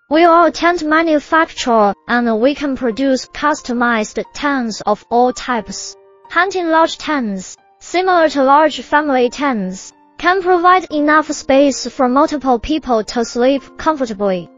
We are a tent manufacturer, and we can produce customized tents of all types. Hunting large tents, similar to large family tents, can provide enough space for multiple people to sleep comfortably.